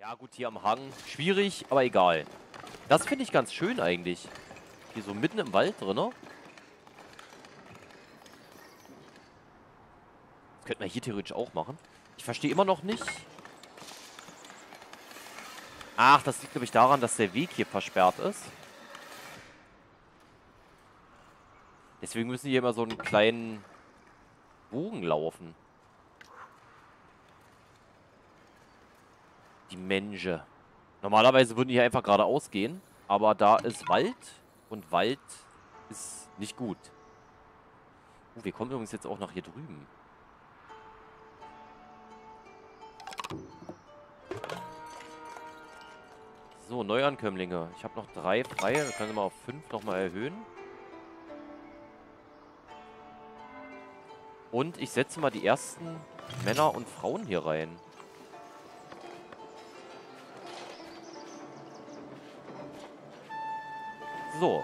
Ja gut, hier am Hang. Schwierig, aber egal. Das finde ich ganz schön eigentlich. Hier so mitten im Wald drin. Das könnten wir hier theoretisch auch machen. Ich verstehe immer noch nicht. Ach, das liegt, glaube ich, daran, dass der Weg hier versperrt ist. Deswegen müssen die hier immer so einen kleinen Bogen laufen. Die Menschen. Normalerweise würden die hier einfach geradeaus gehen. Aber da ist Wald. Und Wald ist nicht gut. Wir kommen übrigens jetzt auch nach hier drüben. So, Neuankömmlinge. Ich habe noch 3 freie. Wir können wir mal auf 5 nochmal erhöhen. Und ich setze mal die ersten Männer und Frauen hier rein. So.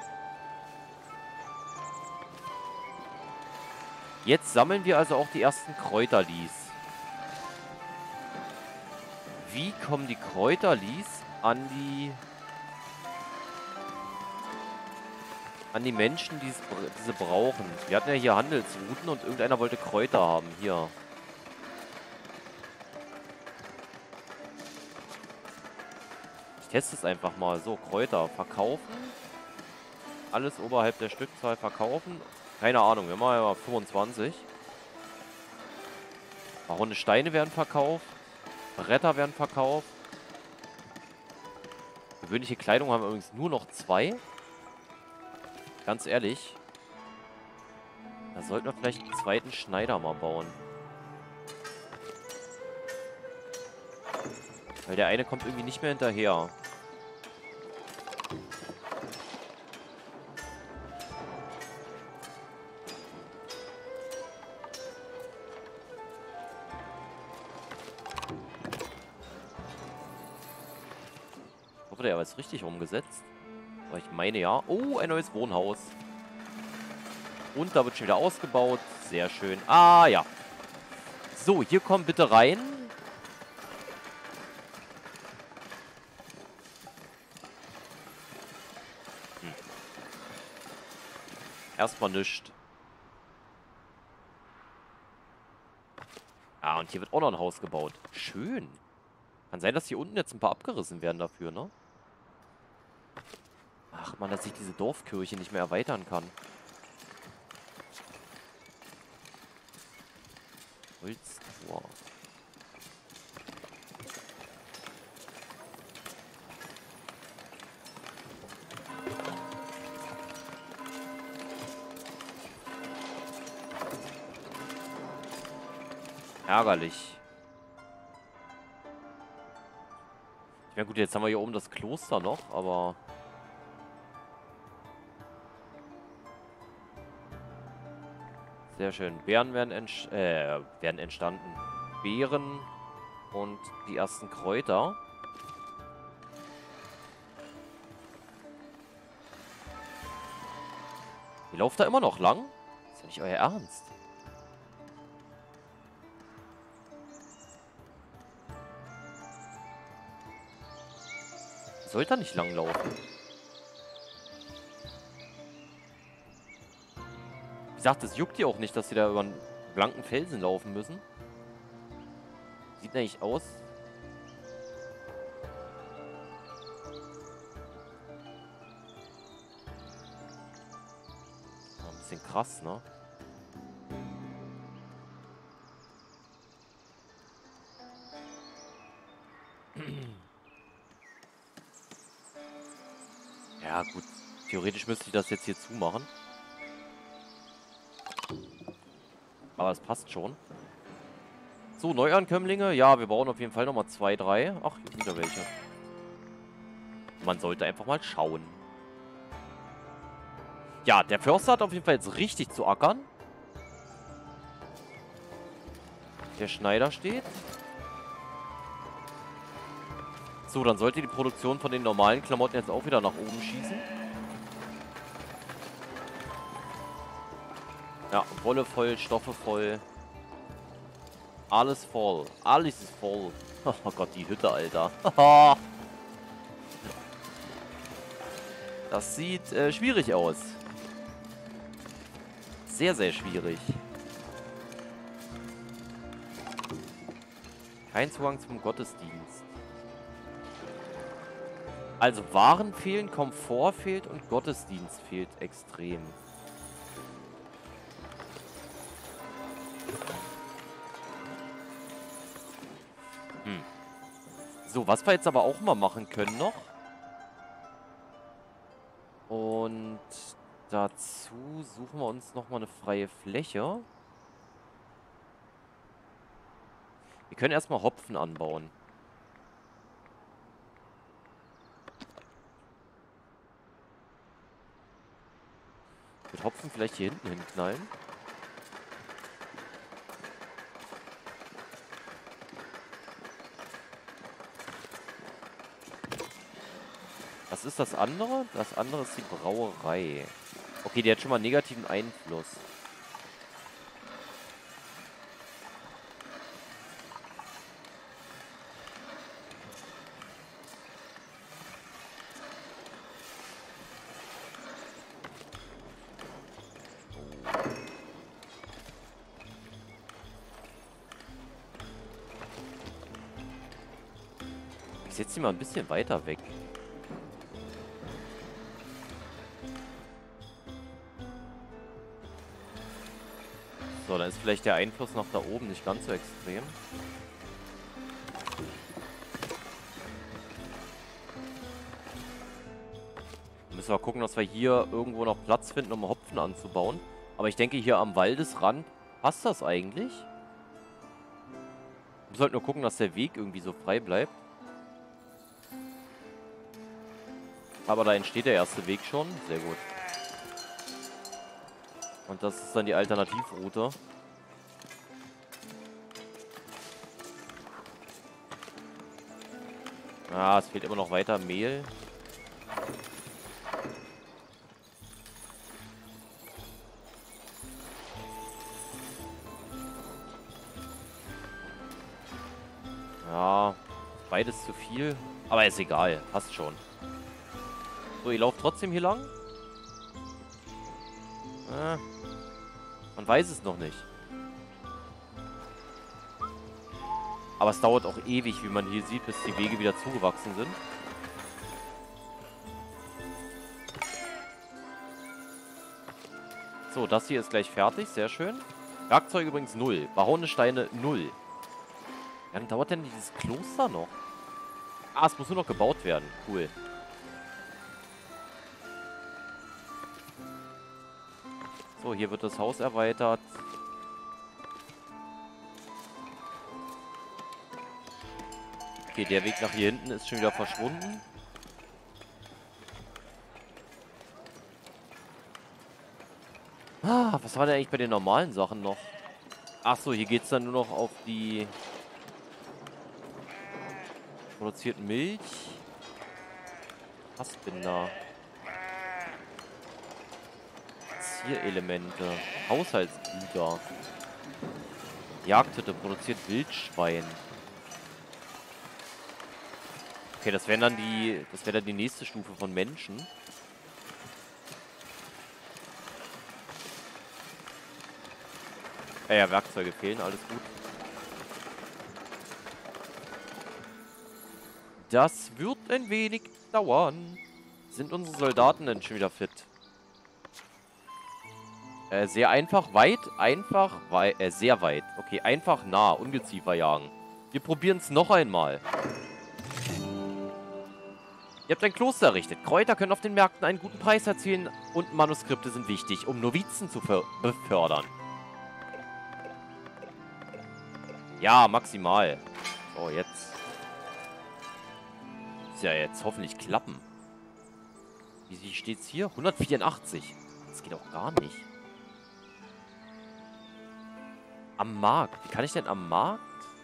Jetzt sammeln wir also auch die ersten Kräuterlis. Wie kommen die Kräuterlis an die Menschen, die diese brauchen? Wir hatten ja hier Handelsrouten und irgendeiner wollte Kräuter haben. Hier. Ich teste es einfach mal. So, Kräuter verkaufen. Alles oberhalb der Stückzahl verkaufen. Keine Ahnung, wir machen ja mal 25. Runde Steine werden verkauft. Bretter werden verkauft. Gewöhnliche Kleidung haben wir übrigens nur noch 2. Ganz ehrlich. Da sollten wir vielleicht einen zweiten Schneider mal bauen. Weil der eine kommt irgendwie nicht mehr hinterher. Ich hoffe, der hat es richtig umgesetzt. Aber ich meine ja. Oh, ein neues Wohnhaus. Und da wird schon wieder ausgebaut. Sehr schön. Ah, ja. So, hier kommen bitte rein. Erstmal nichts. Ah, und hier wird auch noch ein Haus gebaut. Schön. Kann sein, dass hier unten jetzt ein paar abgerissen werden dafür, ne? Ach man, dass ich diese Dorfkirche nicht mehr erweitern kann. Holztor. Ärgerlich. Ja gut, jetzt haben wir hier oben das Kloster noch, aber... Sehr schön. Beeren werden entstanden. Beeren und die ersten Kräuter. Ihr lauft da immer noch lang? Ist ja nicht euer Ernst. Sollte da nicht lang laufen. Wie gesagt, es juckt ja auch nicht, dass sie da über einen blanken Felsen laufen müssen. Sieht eigentlich aus. Ein bisschen krass, ne? Ja, gut. Theoretisch müsste ich das jetzt hier zumachen. Aber das passt schon. So, Neuankömmlinge. Ja, wir brauchen auf jeden Fall nochmal 2, 3. Ach, hier sind wieder welche. Man sollte einfach mal schauen. Ja, der Förster hat auf jeden Fall jetzt richtig zu ackern. Der Schneider steht. So, dann sollte die Produktion von den normalen Klamotten jetzt auch wieder nach oben schießen. Ja, Wolle voll, Stoffe voll. Alles voll. Alles ist voll. Oh Gott, die Hütte, Alter. Das sieht schwierig aus. Sehr, sehr schwierig. Kein Zugang zum Gottesdienst. Also Waren fehlen, Komfort fehlt und Gottesdienst fehlt extrem. So, was wir jetzt aber auch mal machen können noch. Und dazu suchen wir uns nochmal eine freie Fläche. Wir können erstmal Hopfen anbauen. Ich würde Hopfen vielleicht hier hinten hinknallen. Was ist das andere? Das andere ist die Brauerei. Okay, die hat schon mal negativen Einfluss. Ich setze sie mal ein bisschen weiter weg. So, dann ist vielleicht der Einfluss nach da oben nicht ganz so extrem. Müssen wir gucken, dass wir hier irgendwo noch Platz finden, um Hopfen anzubauen. Aber ich denke, hier am Waldesrand passt das eigentlich. Wir sollten nur gucken, dass der Weg irgendwie so frei bleibt. Aber da entsteht der erste Weg schon. Sehr gut. Und das ist dann die Alternativroute. Ah, es fehlt immer noch weiter Mehl. Ja, beides zu viel. Aber ist egal, passt schon. So, ihr lauft trotzdem hier lang? Man weiß es noch nicht. Aber es dauert auch ewig, wie man hier sieht, bis die Wege wieder zugewachsen sind. So, das hier ist gleich fertig. Sehr schön. Werkzeug übrigens 0. Behauene Steine 0. Ja, dann dauert denn dieses Kloster noch? Ah, es muss nur noch gebaut werden. Cool. So, hier wird das Haus erweitert. Okay, der Weg nach hier hinten ist schon wieder verschwunden. Ah, was war denn eigentlich bei den normalen Sachen noch? Ach so, hier geht es dann nur noch auf die produzierten Milch. Fassbinder. Zierelemente. Haushaltsgüter. Jagdhütte produziert Wildschwein. Okay, das wäre dann die nächste Stufe von Menschen. Ja, Werkzeuge fehlen, alles gut. Das wird ein wenig dauern. Sind unsere Soldaten denn schon wieder fit? Sehr einfach, weit, sehr weit. Okay, einfach nah, Ungeziefer jagen. Wir probieren es noch einmal. Ihr habt ein Kloster errichtet. Kräuter können auf den Märkten einen guten Preis erzielen und Manuskripte sind wichtig, um Novizen zu befördern. Ja, maximal. So, jetzt. Muss ja jetzt hoffentlich klappen. Wie steht's hier? 184. Das geht auch gar nicht. Am Markt. Wie kann ich denn am Markt?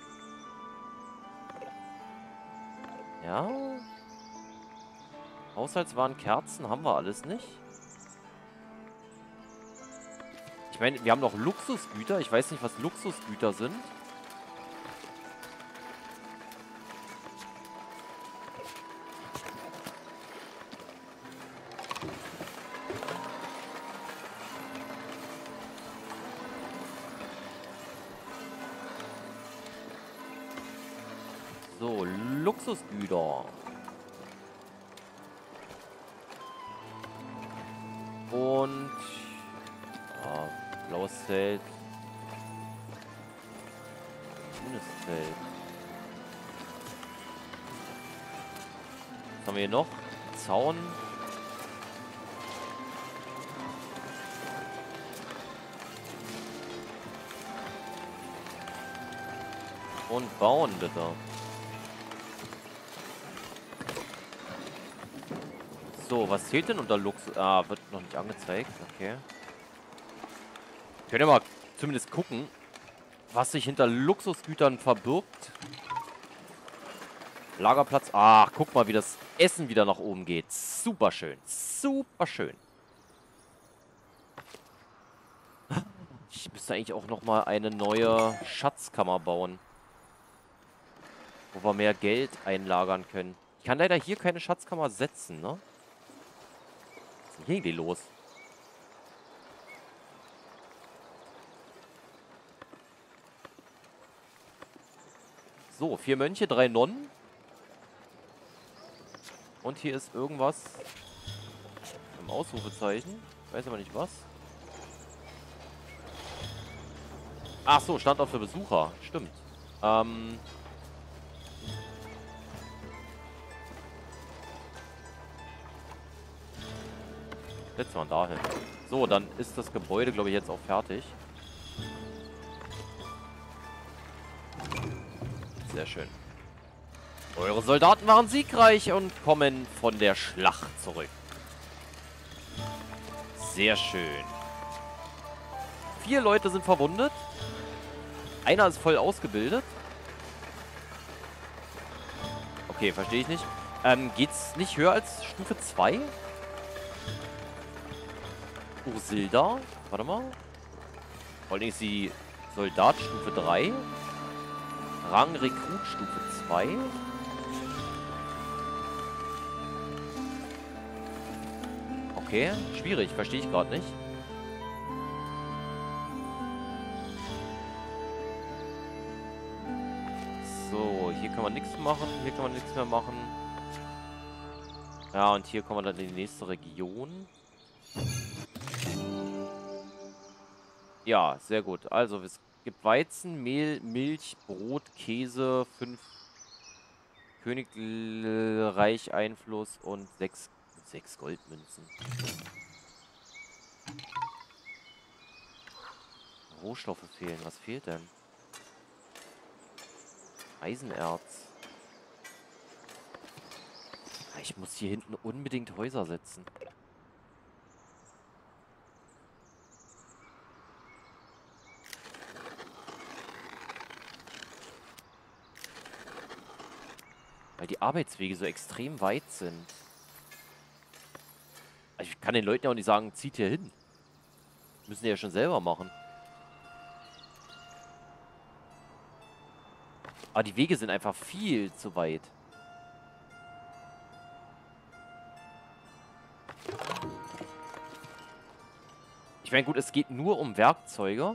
Ja. Haushaltswaren, Kerzen haben wir alles nicht. Ich meine, wir haben noch Luxusgüter. Ich weiß nicht, was Luxusgüter sind. Luxusgüter. Und... Ja, blaues Feld. Grünes Feld. Was haben wir hier noch? Zaun. Und bauen, bitte. So, was zählt denn unter Luxus? Ah, wird noch nicht angezeigt. Okay. Könnt ihr mal zumindest gucken, was sich hinter Luxusgütern verbirgt. Lagerplatz. Ach, guck mal, wie das Essen wieder nach oben geht. Super schön. Super schön. Ich müsste eigentlich auch noch mal eine neue Schatzkammer bauen, wo wir mehr Geld einlagern können. Ich kann leider hier keine Schatzkammer setzen, ne? Was ist denn hier irgendwie los? So, 4 Mönche, 3 Nonnen. Und hier ist irgendwas im Ausrufezeichen. Ich weiß aber nicht was. Ach so, Standort für Besucher. Stimmt. Setzen wir da hin. So, dann ist das Gebäude, glaube ich, jetzt auch fertig. Sehr schön. Eure Soldaten waren siegreich und kommen von der Schlacht zurück. Sehr schön. 4 Leute sind verwundet. Einer ist voll ausgebildet. Okay, verstehe ich nicht. Geht's nicht höher als Stufe 2? Ursilda? Warte mal. Vor allem ist sie Soldat Stufe 3. Rang Rekrut Stufe 2. Okay, schwierig, verstehe ich gerade nicht. So, hier kann man nichts machen, hier kann man nichts mehr machen. Ja, und hier kommen wir dann in die nächste Region. Ja, sehr gut. Also, es gibt Weizen, Mehl, Milch, Brot, Käse, 5 Königreich Einfluss und 6 Goldmünzen. Rohstoffe fehlen. Was fehlt denn? Eisenerz. Ich muss hier hinten unbedingt Häuser setzen. Weil die Arbeitswege so extrem weit sind. Also ich kann den Leuten ja auch nicht sagen, zieht hier hin. Müssen die ja schon selber machen. Aber die Wege sind einfach viel zu weit. Ich meine, gut, es geht nur um Werkzeuge.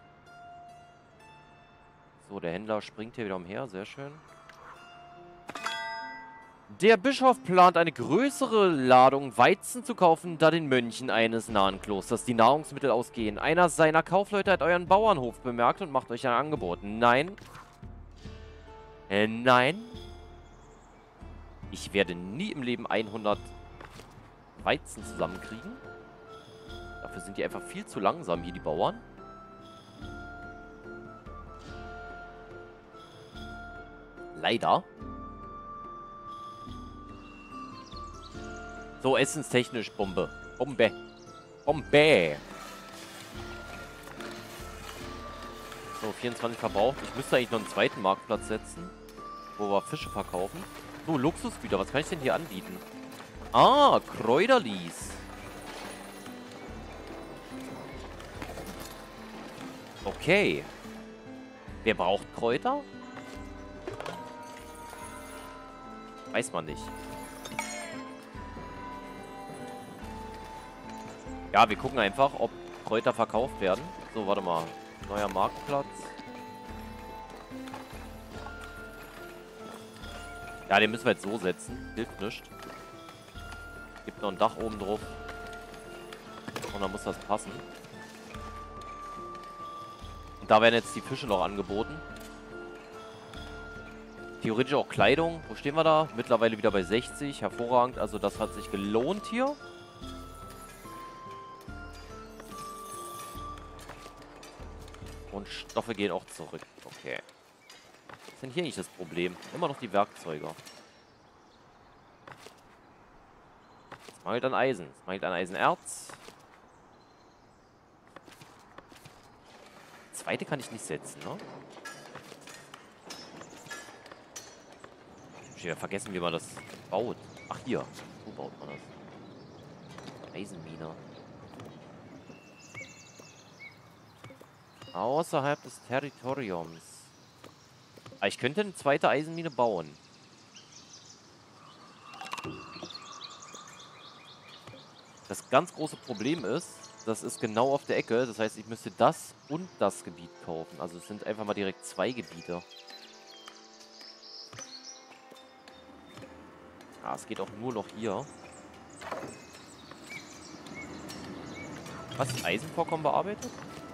So, der Händler springt hier wieder umher. Sehr schön. Der Bischof plant, eine größere Ladung Weizen zu kaufen, da den Mönchen eines nahen Klosters die Nahrungsmittel ausgehen. Einer seiner Kaufleute hat euren Bauernhof bemerkt und macht euch ein Angebot. Nein. Nein. Ich werde nie im Leben 100 Weizen zusammenkriegen. Dafür sind die einfach viel zu langsam hier, die Bauern. Leider. So, essenstechnisch Bombe. Bombe. Bombe. So, 24 verbraucht. Ich müsste eigentlich noch einen zweiten Marktplatz setzen, wo wir Fische verkaufen. So, Luxusgüter. Was kann ich denn hier anbieten? Ah, Kräuterlis. Okay. Wer braucht Kräuter? Weiß man nicht. Ja, wir gucken einfach, ob Kräuter verkauft werden. So, warte mal. Neuer Marktplatz. Ja, den müssen wir jetzt so setzen. Hilft nichts. Gibt noch ein Dach oben drauf. Und dann muss das passen. Und da werden jetzt die Fische noch angeboten. Theoretisch auch Kleidung. Wo stehen wir da? Mittlerweile wieder bei 60. Hervorragend. Also das hat sich gelohnt hier. Und Stoffe gehen auch zurück. Okay. Was ist denn hier nicht das Problem? Immer noch die Werkzeuge. Es mangelt an Eisen. Es mangelt an Eisenerz. Zweite kann ich nicht setzen, ne? Ich habe vergessen, wie man das baut. Ach, hier. So baut man das. Eisenmine. Außerhalb des Territoriums. Ah, ich könnte eine zweite Eisenmine bauen. Das ganz große Problem ist, das ist genau auf der Ecke. Das heißt, ich müsste das und das Gebiet kaufen. Also es sind einfach mal direkt 2 Gebiete. Ah, es geht auch nur noch hier. Was? Eisenvorkommen bearbeitet?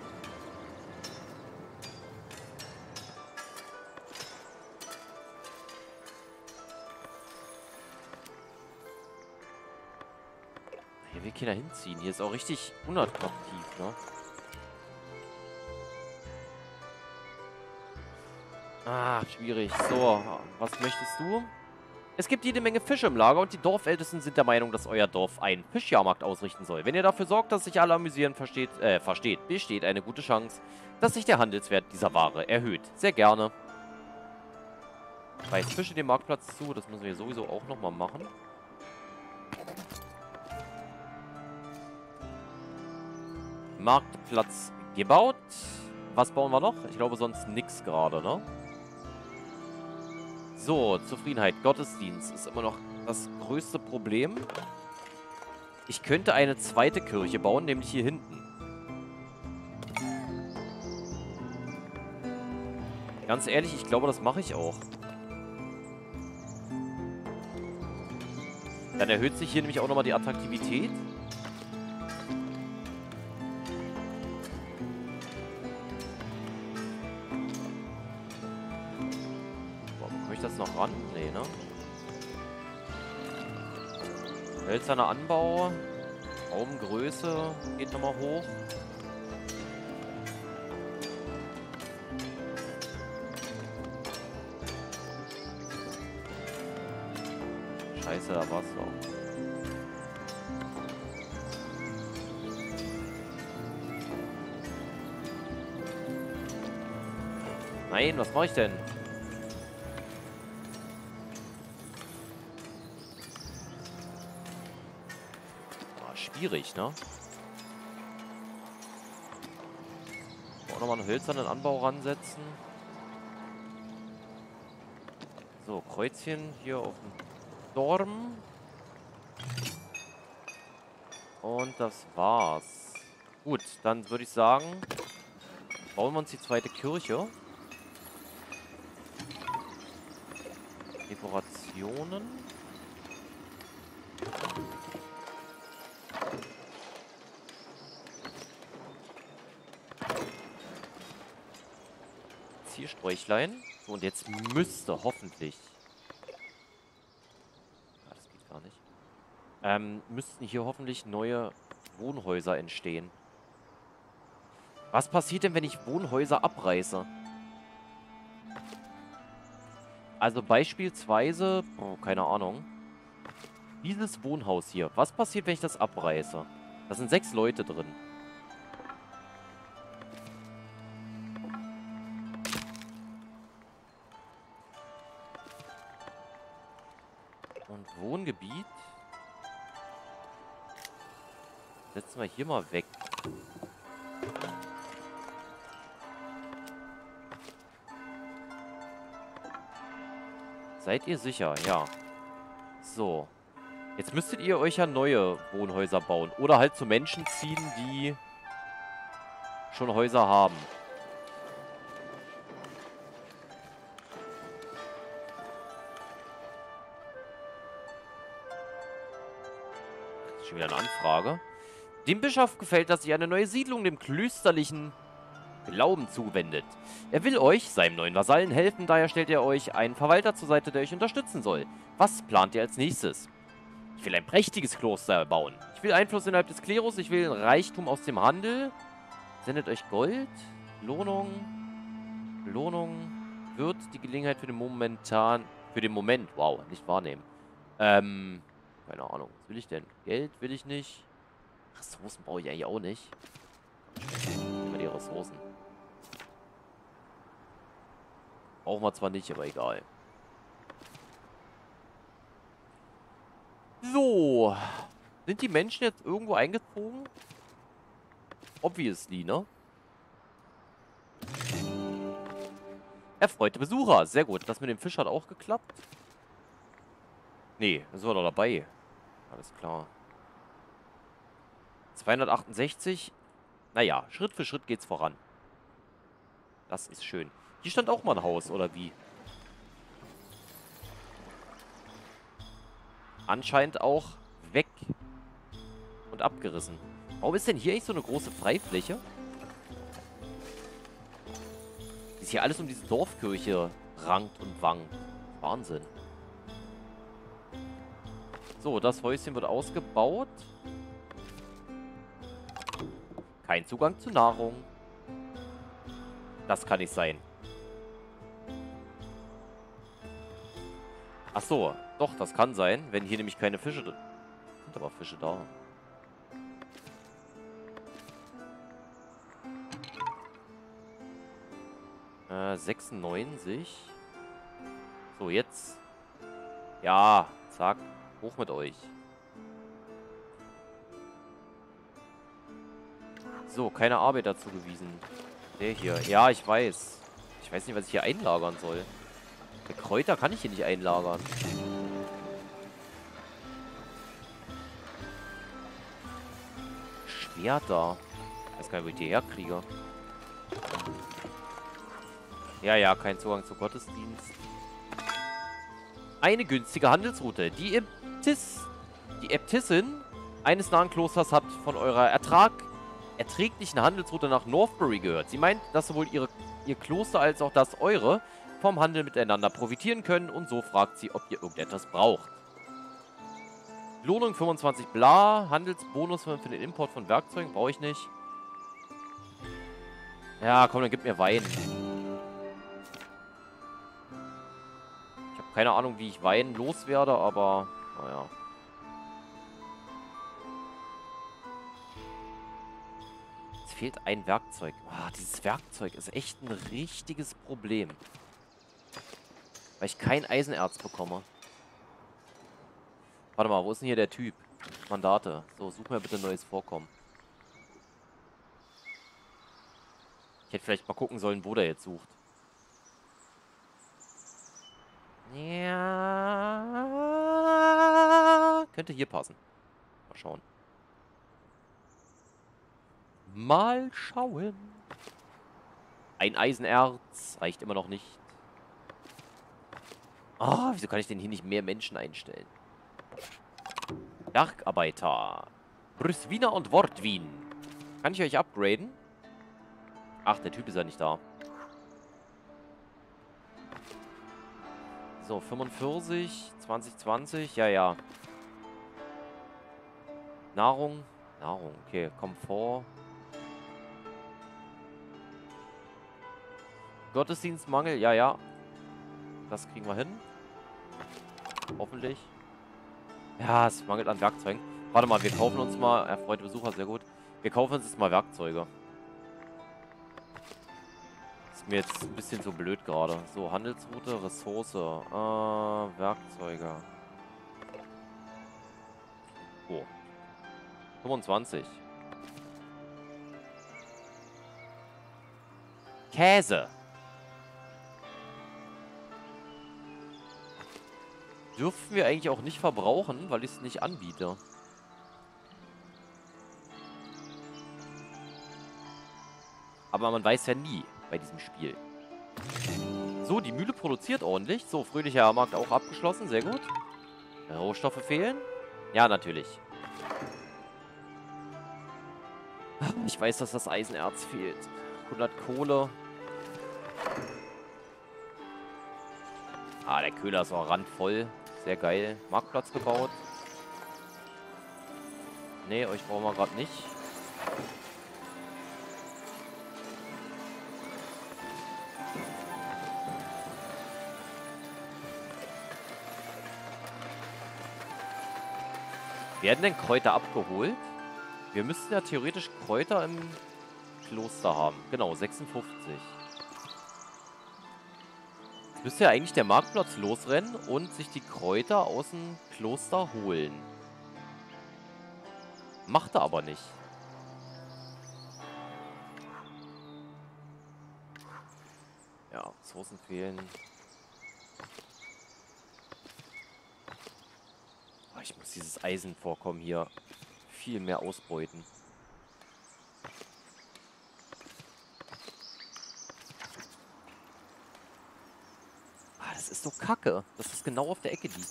Hier will keiner hinziehen. Hier ist auch richtig unattraktiv, ne? Ah, schwierig. So, was möchtest du? Es gibt jede Menge Fische im Lager und die Dorfältesten sind der Meinung, dass euer Dorf einen Fischjahrmarkt ausrichten soll. Wenn ihr dafür sorgt, dass sich alle amüsieren, besteht eine gute Chance, dass sich der Handelswert dieser Ware erhöht. Sehr gerne. Weist Fische den Marktplatz zu, das müssen wir sowieso auch nochmal machen. Marktplatz gebaut. Was bauen wir noch? Ich glaube sonst nichts gerade, ne? So, Zufriedenheit. Gottesdienst ist immer noch das größte Problem. Ich könnte eine zweite Kirche bauen, nämlich hier hinten. Ganz ehrlich, ich glaube, das mache ich auch. Dann erhöht sich hier nämlich auch nochmal die Attraktivität. Das noch ran? Nee, ne? Hölzerner Anbau. Raumgröße geht nochmal hoch. Scheiße, da war's doch. Nein, was mache ich denn? Schwierig, ne? Auch nochmal einen hölzernen Anbau ransetzen. So, Kreuzchen hier auf dem Dorm. Und das war's. Gut, dann würde ich sagen, bauen wir uns die zweite Kirche. Dekorationen. Ziersträuchlein. So, und jetzt müsste hoffentlich... Ah, das geht gar nicht. Müssten hier hoffentlich neue Wohnhäuser entstehen. Was passiert denn, wenn ich Wohnhäuser abreiße? Also beispielsweise... Oh, keine Ahnung. Dieses Wohnhaus hier. Was passiert, wenn ich das abreiße? Da sind 6 Leute drin. Und Wohngebiet. Setzen wir hier mal weg. Seid ihr sicher? Ja. So. Jetzt müsstet ihr euch ja neue Wohnhäuser bauen. Oder halt zu Menschen ziehen, die schon Häuser haben. Schon wieder eine Anfrage. Dem Bischof gefällt, dass sich eine neue Siedlung dem klösterlichen Glauben zuwendet. Er will euch, seinem neuen Vasallen, helfen, daher stellt er euch einen Verwalter zur Seite, der euch unterstützen soll. Was plant ihr als nächstes? Ich will ein prächtiges Kloster erbauen. Ich will Einfluss innerhalb des Klerus, ich will Reichtum aus dem Handel. Sendet euch Gold. Belohnung. Belohnung wird die Gelegenheit für den Moment, wow, nicht wahrnehmen. Keine Ahnung. Was will ich denn? Geld will ich nicht. Ressourcen brauche ich eigentlich auch nicht. Nehmen wir die Ressourcen. Brauchen wir zwar nicht, aber egal. So. Sind die Menschen jetzt irgendwo eingezogen? Obviously, ne? Erfreute Besucher. Sehr gut. Das mit dem Fisch hat auch geklappt. Nee, da sind wir doch dabei. Alles klar. 268. Naja, Schritt für Schritt geht's voran. Das ist schön. Hier stand auch mal ein Haus, oder wie? Anscheinend auch weg. Und abgerissen. Warum ist denn hier eigentlich so eine große Freifläche? Ist hier alles um diese Dorfkirche rankt und wankt. Wahnsinn. So, das Häuschen wird ausgebaut. Kein Zugang zu Nahrung. Das kann nicht sein. Ach so, doch, das kann sein, wenn hier nämlich keine Fische drin sind. Aber Fische da. Äh, 96. So, jetzt. Ja, zack. Hoch mit euch. So, keine Arbeiter zugewiesen. Der hier. Ja, ich weiß. Ich weiß nicht, was ich hier einlagern soll. Der Kräuter kann ich hier nicht einlagern. Schwerter. Ich weiß gar nicht, wo ich die herkriege. Ja, ja, kein Zugang zu Gottesdienst. Eine günstige Handelsroute. Die Äbtissin eines nahen Klosters hat von eurer erträglichen Handelsroute nach Northbury gehört. Sie meint, dass sowohl ihr Kloster als auch das eure vom Handel miteinander profitieren können und so fragt sie, ob ihr irgendetwas braucht. Belohnung 25 bla, Handelsbonus für den Import von Werkzeugen brauche ich nicht. Ja, komm, dann gib mir Wein. Ich habe keine Ahnung, wie ich Wein loswerde, aber naja. Es fehlt ein Werkzeug. Ah, dieses Werkzeug ist echt ein richtiges Problem. Weil ich kein Eisenerz bekomme. Warte mal, wo ist denn hier der Typ? Mandate. So, such mir bitte ein neues Vorkommen. Ich hätte vielleicht mal gucken sollen, wo der jetzt sucht. Ja. Könnte hier passen. Mal schauen. Mal schauen. Ein Eisenerz reicht immer noch nicht. Ah, wieso kann ich denn hier nicht mehr Menschen einstellen? Bergarbeiter. Brüsswina und Wortwin. Kann ich euch upgraden? Ach, der Typ ist ja nicht da. So, 45, 2020, ja, ja. Nahrung, okay. Komfort. Gottesdienstmangel, ja, ja. Das kriegen wir hin. Hoffentlich. Ja, es mangelt an Werkzeugen. Warte mal, wir kaufen uns mal... Erfreute Besucher, sehr gut. Wir kaufen uns jetzt mal Werkzeuge. Ist mir jetzt ein bisschen so blöd gerade. So, Handelsroute, Ressource. Werkzeuge. Oh. 25. Käse. Dürfen wir eigentlich auch nicht verbrauchen, weil ich es nicht anbiete. Aber man weiß ja nie bei diesem Spiel. So, die Mühle produziert ordentlich. So, fröhlicher Markt auch abgeschlossen. Sehr gut. Rohstoffe fehlen? Ja, natürlich. Ich weiß, dass das Eisenerz fehlt. 100 Kohle. Ah, der Köhler ist auch randvoll. Sehr geil. Marktplatz gebaut. Nee, euch brauchen wir gerade nicht. Werden denn Kräuter abgeholt? Wir müssten ja theoretisch Kräuter im Kloster haben. Genau, 56. Jetzt müsste ja eigentlich der Marktplatz losrennen und sich die Kräuter aus dem Kloster holen. Macht er aber nicht. Ja, Ressourcen fehlen. Oh, ich muss dieses Eisenvorkommen hier viel mehr ausbeuten. Ah, das ist so kacke, dass das genau auf der Ecke liegt.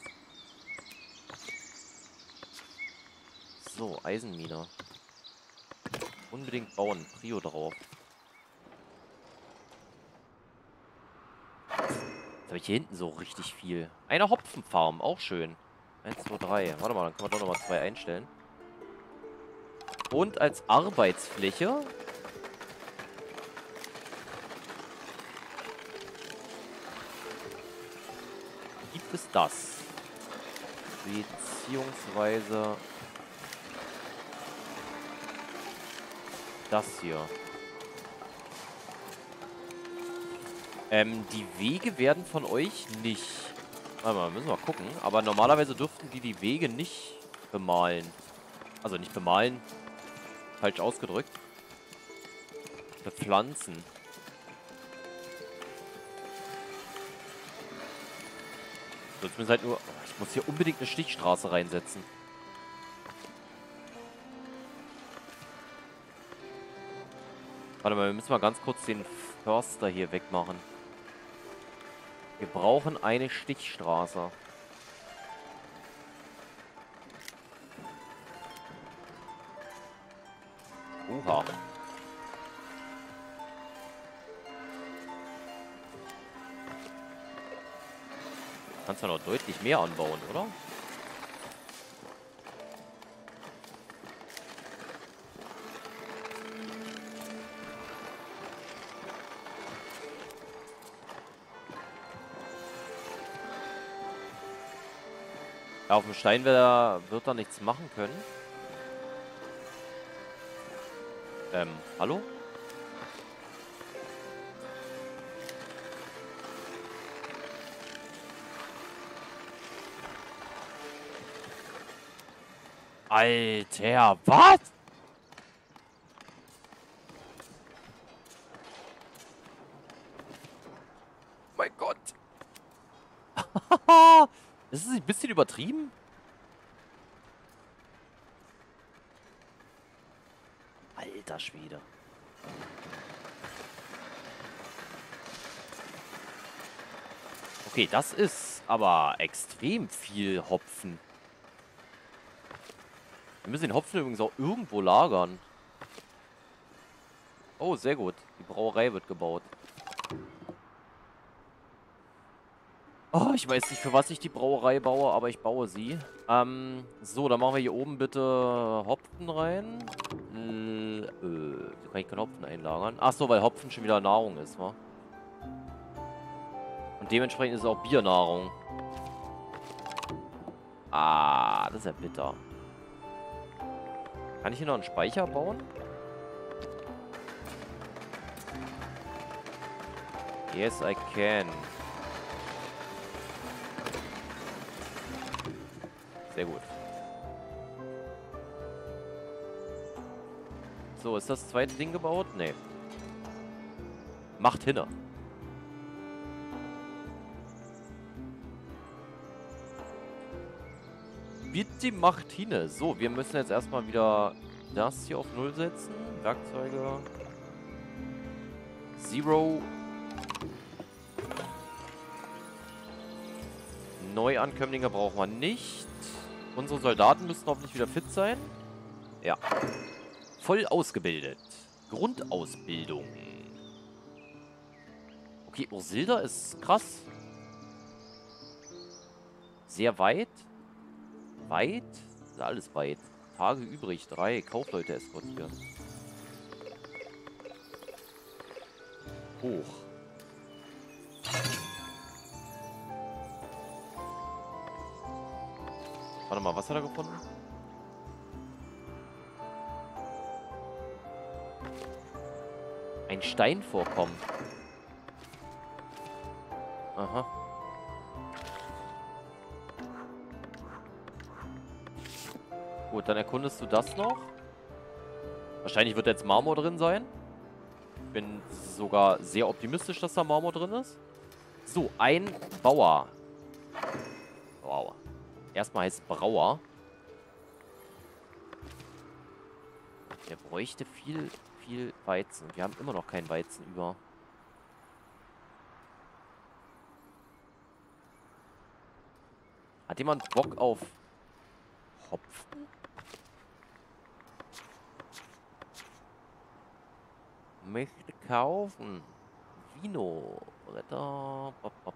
So, Eisenmine. Unbedingt bauen. Prio drauf. Jetzt habe ich hier hinten so richtig viel. Eine Hopfenfarm, auch schön. 1, 2, 3. Warte mal, dann können wir doch nochmal 2 einstellen. Und als Arbeitsfläche gibt es das. Beziehungsweise das hier. Die Wege werden von euch nicht... Warte mal, müssen wir mal gucken. Aber normalerweise dürften die Wege nicht bemalen. Also nicht bemalen. Falsch ausgedrückt. Bepflanzen. Sonst müssen halt nur... Ich muss hier unbedingt eine Stichstraße reinsetzen. Warte mal, wir müssen mal ganz kurz den Förster hier wegmachen. Wir brauchen eine Stichstraße. Oha. Kannst du noch deutlich mehr anbauen, oder? Ja, auf dem Stein wird er nichts machen können. Hallo? Alter, was? Mein Gott. Ist es ein bisschen übertrieben? Alter Schwede. Okay, das ist aber extrem viel Hopfen. Wir müssen den Hopfen übrigens auch irgendwo lagern. Oh, sehr gut. Die Brauerei wird gebaut. Oh, ich weiß nicht, für was ich die Brauerei baue, aber ich baue sie. So, dann machen wir hier oben bitte Hopfen rein. So kann ich keinen Hopfen einlagern. Ach so, weil Hopfen schon wieder Nahrung ist, wa? Und dementsprechend ist es auch Biernahrung. Ah, das ist ja bitter. Kann ich hier noch einen Speicher bauen? Yes, I can. Sehr gut. So, ist das zweite Ding gebaut? Nee. Macht hinne. Bitte macht hinne. So, wir müssen jetzt erstmal wieder das hier auf 0 setzen. Werkzeuge. 0. Neuankömmlinge brauchen wir nicht. Unsere Soldaten müssten hoffentlich wieder fit sein. Ja. voll ausgebildet. Grundausbildung. Okay, Ursilda ist krass. Sehr weit. Weit? Ist alles weit. Tage übrig. 3. Kaufleute eskortieren. Hoch. Warte mal, was hat er gefunden? Ein Steinvorkommen. Aha. Gut, dann erkundest du das noch. Wahrscheinlich wird jetzt Marmor drin sein. Ich bin sogar sehr optimistisch, dass da Marmor drin ist. So, ein Bauer. Wow. Erstmal heißt es Brauer. Der bräuchte viel Weizen. Wir haben immer noch keinen Weizen über. Hat jemand Bock auf Hopfen? Möchte kaufen. Vino. Bretter.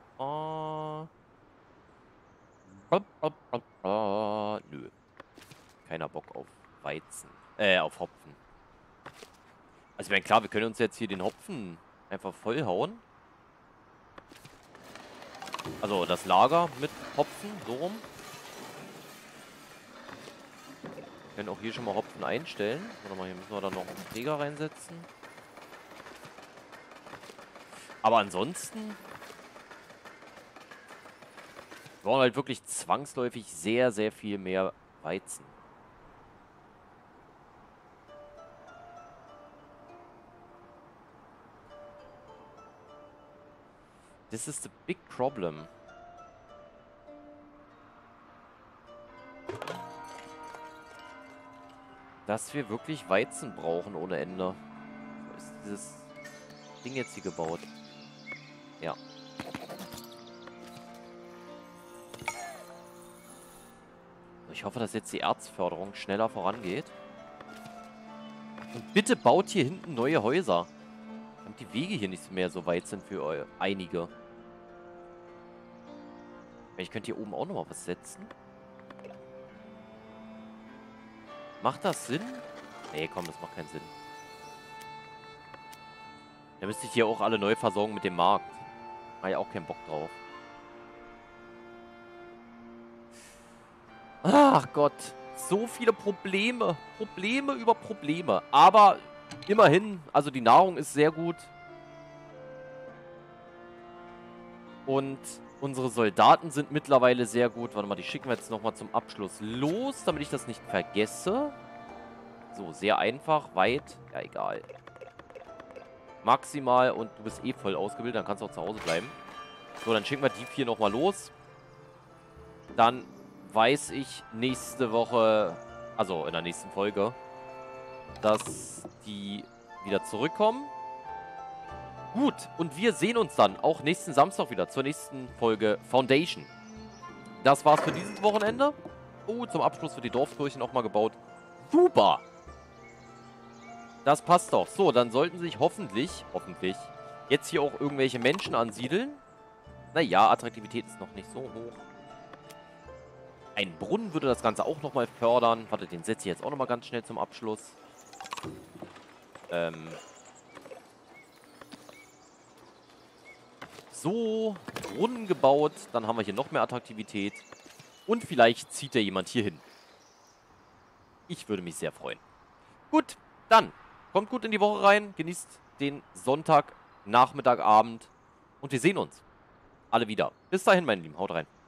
Nö. Keiner Bock auf Weizen. Auf Hopfen. Also ich meine, klar, wir können uns jetzt hier den Hopfen einfach vollhauen. Also das Lager mit Hopfen, so rum. Wir können auch hier schon mal Hopfen einstellen. Warte mal, hier müssen wir dann noch einen Träger reinsetzen. Aber ansonsten wir brauchen halt wirklich zwangsläufig sehr viel mehr Weizen. This is the big problem. Dass wir wirklich Weizen brauchen ohne Ende. Wo ist dieses Ding jetzt hier gebaut? Ja. Ich hoffe, dass jetzt die Erzförderung schneller vorangeht. Und bitte baut hier hinten neue Häuser. Damit die Wege hier nicht mehr so weit sind für einige. Ich könnte hier oben auch nochmal was setzen. Macht das Sinn? Nee, komm, das macht keinen Sinn. Da müsste ich hier auch alle neu versorgen mit dem Markt. Habe ich auch keinen Bock drauf. Ach Gott. So viele Probleme. Probleme über Probleme. Aber immerhin, also die Nahrung ist sehr gut. Und unsere Soldaten sind mittlerweile sehr gut. Warte mal, die schicken wir jetzt nochmal zum Abschluss los, damit ich das nicht vergesse. So, sehr einfach, weit. Ja, egal. Maximal und du bist eh voll ausgebildet, dann kannst du auch zu Hause bleiben. So, dann schicken wir die 4 nochmal los. Dann weiß ich nächste Woche, also in der nächsten Folge, dass die wieder zurückkommen. Gut, und wir sehen uns dann auch nächsten Samstag wieder zur nächsten Folge Foundation. Das war's für dieses Wochenende. Oh, zum Abschluss wird die Dorfkirche nochmal gebaut. Super! Das passt doch. So, dann sollten sich hoffentlich, jetzt hier auch irgendwelche Menschen ansiedeln. Naja, Attraktivität ist noch nicht so hoch. Ein Brunnen würde das Ganze auch nochmal fördern. Warte, den setze ich jetzt auch nochmal ganz schnell zum Abschluss. So, Brunnen gebaut. Dann haben wir hier noch mehr Attraktivität. Und vielleicht zieht ja jemand hier hin. Ich würde mich sehr freuen. Gut, dann kommt gut in die Woche rein. Genießt den Sonntag, Nachmittag, Abend. Und wir sehen uns alle wieder. Bis dahin, meine Lieben. Haut rein.